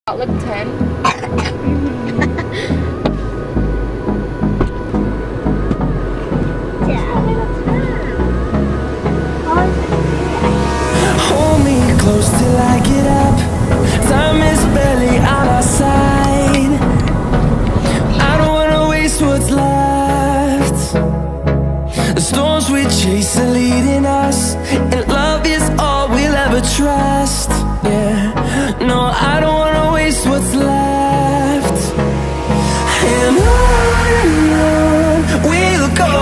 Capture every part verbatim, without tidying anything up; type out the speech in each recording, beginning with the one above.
Outlook ten. Hold me close till I get up. Time is barely on our side. I don't wanna waste what's left. The storms we chase are leading us, and love is all we'll ever trust. Yeah, no, I don't wanna waste what's left. And on and on we'll go,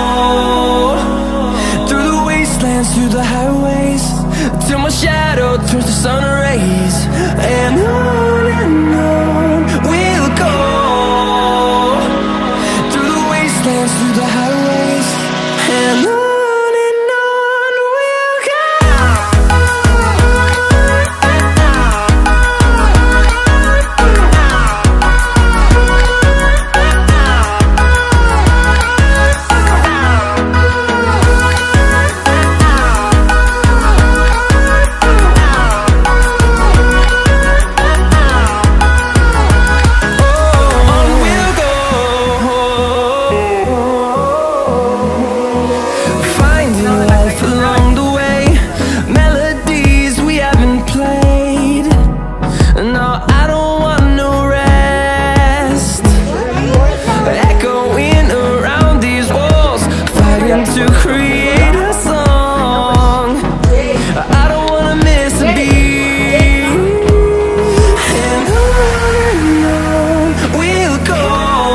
through the wastelands, through the highways, till my shadow turns to sun rays. And on and on we'll go, through the wastelands, through the highways, and on. To create a song, I don't wanna miss a beat. And on and on we'll go,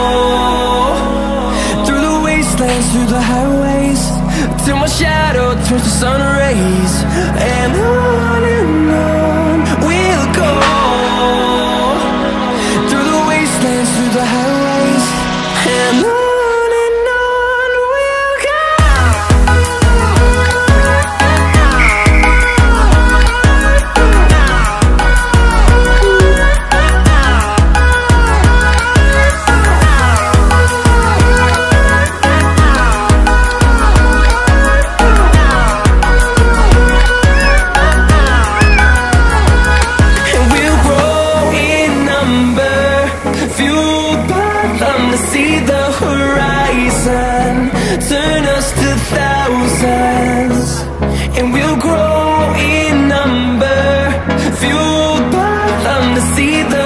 through the wastelands, through the highways, till my shadow turns to sun rays. And on and on we'll go, through the wastelands, through the highways, and on. See the horizon turn us to thousands, and we'll grow in number, fueled by them to see the